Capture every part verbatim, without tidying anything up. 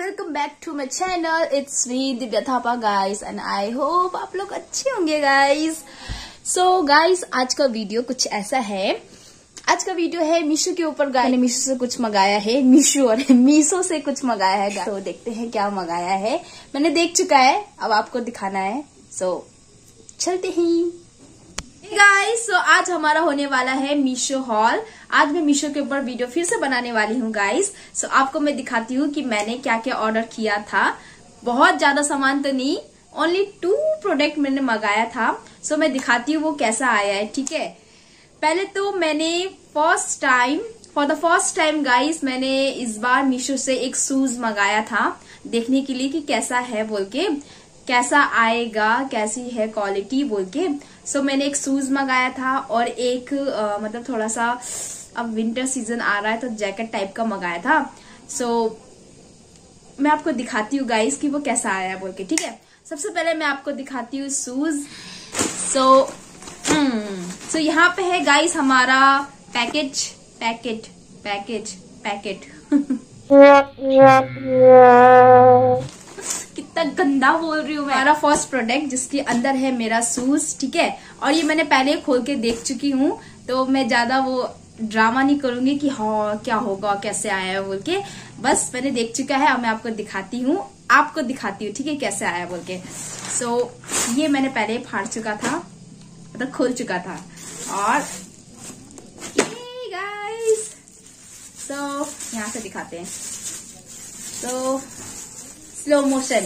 Welcome back to my channel. It's me Divya Thapa guys and I hope आप लोग अच्छे होंगे गाइस। सो गाइस आज का वीडियो कुछ ऐसा है। आज का वीडियो है मीशो के ऊपर। गाइस मैंने मीशो से कुछ मंगाया है, मीशो और मीशो से कुछ मंगाया है। तो देखते हैं क्या मंगाया है। मैंने देख चुका है, अब आपको दिखाना है। सो चलते हैं गाइस। सो आज हमारा होने वाला है मीशो हॉल। आज मैं मीशो के ऊपर वीडियो फिर से बनाने वाली हूँ गाइस। सो आपको मैं दिखाती हूँ कि मैंने क्या क्या ऑर्डर किया था। बहुत ज्यादा सामान तो नहीं, ओनली टू प्रोडक्ट मैंने मंगाया था। सो मैं दिखाती हूँ वो कैसा आया है, ठीक है। पहले तो मैंने first time for the first time guys मैंने इस बार मीशो से एक शूज मंगाया था, देखने के लिए कि कैसा है बोल के, कैसा आएगा, कैसी है क्वालिटी बोल के। सो so, मैंने एक शूज मंगाया था और एक आ, मतलब थोड़ा सा अब विंटर सीजन आ रहा है तो जैकेट टाइप का मंगाया था। सो so, मैं आपको दिखाती हूँ गाइस कि वो कैसा आया बोल के, ठीक है। सबसे पहले मैं आपको दिखाती हूँ शूज। सो सो यहाँ पे है गाइस हमारा पैकेज पैकेट पैकेज पैकेट कितना गंदा बोल रही हूँ मैं। हमारा फर्स्ट प्रोडक्ट जिसके अंदर है मेरा शूज, ठीक है। और ये मैंने पहले खोल के देख चुकी हूँ तो मैं ज्यादा वो ड्रामा नहीं करूंगी कि हाँ क्या होगा, कैसे आया है बोल के। बस मैंने देख चुका है, अब मैं आपको दिखाती हूँ आपको दिखाती हूँ ठीक है, कैसे आया बोल के। सो so, ये मैंने पहले फाड़ चुका था, मतलब खोल चुका था। और ये गाइस सो यहाँ से दिखाते हैं। तो स्लो मोशन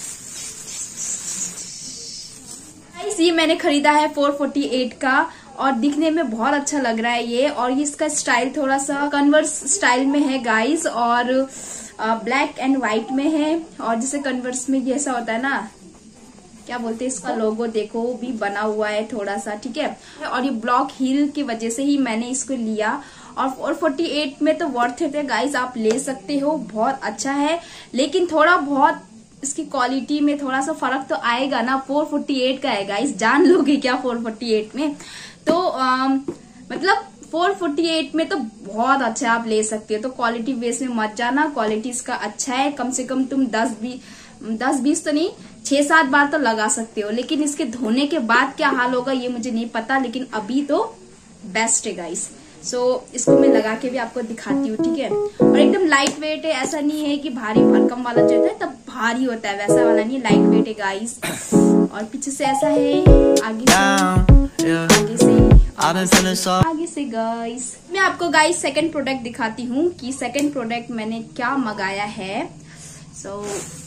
गाइस, ये मैंने खरीदा है फोर फोर्टी एट का और दिखने में बहुत अच्छा लग रहा है ये। और इसका स्टाइल थोड़ा सा कन्वर्स स्टाइल में है गाइस, और ब्लैक एंड व्हाइट में है। और जैसे कन्वर्स में जैसा होता है ना, क्या बोलते हैं, इसका लोगो देखो भी बना हुआ है थोड़ा सा, ठीक है। और ये ब्लॉक हील की वजह से ही मैंने इसको लिया। और फोर फोर्टी एट में तो वर्थ इट है गाइस, आप ले सकते हो, बहुत अच्छा है। लेकिन थोड़ा बहुत इसकी क्वालिटी में थोड़ा सा फर्क तो आएगा ना। फोर फोर्टी एट का है गाइस, जान लोगे क्या फोर फोर्टी एट में। तो आ, मतलब फोर फोर्टी एट में तो बहुत अच्छा आप ले सकते हो। तो क्वालिटी बेस में मत जाना, क्वालिटी इसका अच्छा है। कम से कम तुम दस बीस दस बीस तो नहीं, छह सात बार तो लगा सकते हो। लेकिन इसके धोने के बाद क्या हाल होगा ये मुझे नहीं पता, लेकिन अभी तो बेस्ट है गाइस। सो so, इसको मैं लगा के भी आपको दिखाती हूँ, ठीक है। और एकदम लाइट वेट है, ऐसा नहीं है कि भारी भरकम वाला जो है तब भारी होता है, वैसा वाला नहीं, लाइट वेट है गाइस। और पीछे से ऐसा है, आगे से आगे से आगे से गाइस। मैं आपको गाइस सेकंड प्रोडक्ट दिखाती हूँ कि सेकंड प्रोडक्ट मैंने क्या मंगाया है। सो so,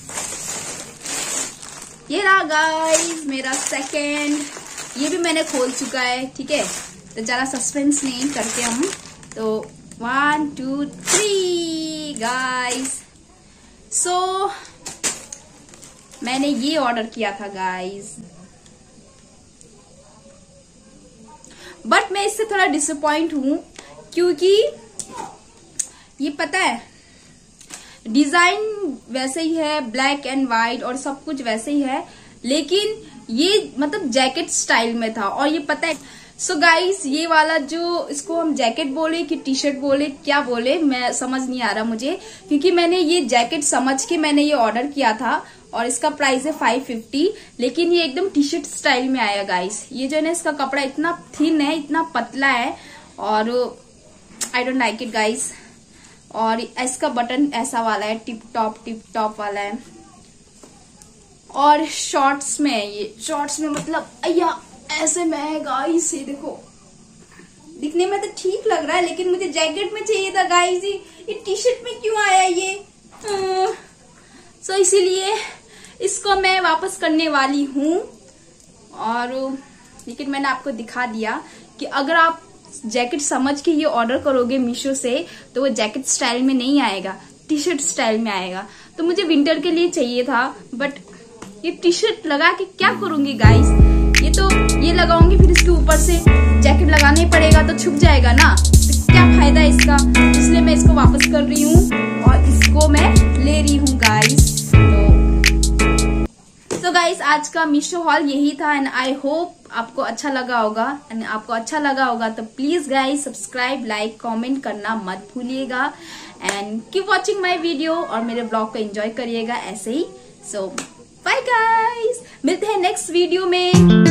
ये रहा गाइस मेरा सेकंड, ये भी मैंने खोल चुका है, ठीक है। तो जरा सस्पेंस नहीं करते हम। तो one two three guys. So मैंने ये ऑर्डर किया था गाइस, बट मैं इससे थोड़ा डिसअपॉइंट हूं क्योंकि ये पता है डिजाइन वैसे ही है, ब्लैक एंड व्हाइट और सब कुछ वैसे ही है, लेकिन ये मतलब जैकेट स्टाइल में था। और ये पता है सो so गाइस ये वाला जो इसको हम जैकेट बोले कि टी शर्ट बोले क्या बोले, मैं समझ नहीं आ रहा मुझे, क्योंकि मैंने ये जैकेट समझ के मैंने ये ऑर्डर किया था और इसका प्राइस है फाइव फिफ्टी। लेकिन ये एकदम टी शर्ट स्टाइल में आया गाइस। ये जो है ना इसका कपड़ा इतना थिन है, इतना पतला है और I don't like it guys. और इसका बटन ऐसा वाला है, टिप टॉप टिप टॉप वाला है। और शॉर्ट्स में है ये, शॉर्ट्स में मतलब अय्या ऐसे में है गाइस। ये देखो दिखने में तो ठीक लग रहा है, लेकिन मुझे जैकेट में चाहिए था गाइस। ये टी शर्ट में क्यों आया ये? सो so, इसीलिए इसको मैं वापस करने वाली हूँ। और लेकिन मैंने आपको दिखा दिया कि अगर आप जैकेट समझ के ये ऑर्डर करोगे मीशो से तो वो जैकेट स्टाइल में नहीं आएगा, टी शर्ट स्टाइल में आएगा। तो मुझे विंटर के लिए चाहिए था, बट ये टी शर्ट लगा के क्या करूंगी गाइस। ये तो ये लगाऊंगी फिर इसके ऊपर से जैकेट लगाना ही पड़ेगा तो छुप जाएगा ना, तो क्या फायदा है इसका। इसलिए मैं इसको वापस कर रही हूँ और इसको मैं ले रही हूँ गाइस। तो सो गाइस आज का मीशो हॉल यही था एंड आई होप आपको अच्छा लगा होगा। एंड आपको अच्छा लगा होगा तो please guys subscribe, like, comment करना मत भूलिएगा। And keep watching my video और मेरे ब्लॉग को एंजॉय करिएगा ऐसे ही। सो बाय गाइस, मिलते हैं नेक्स्ट वीडियो में।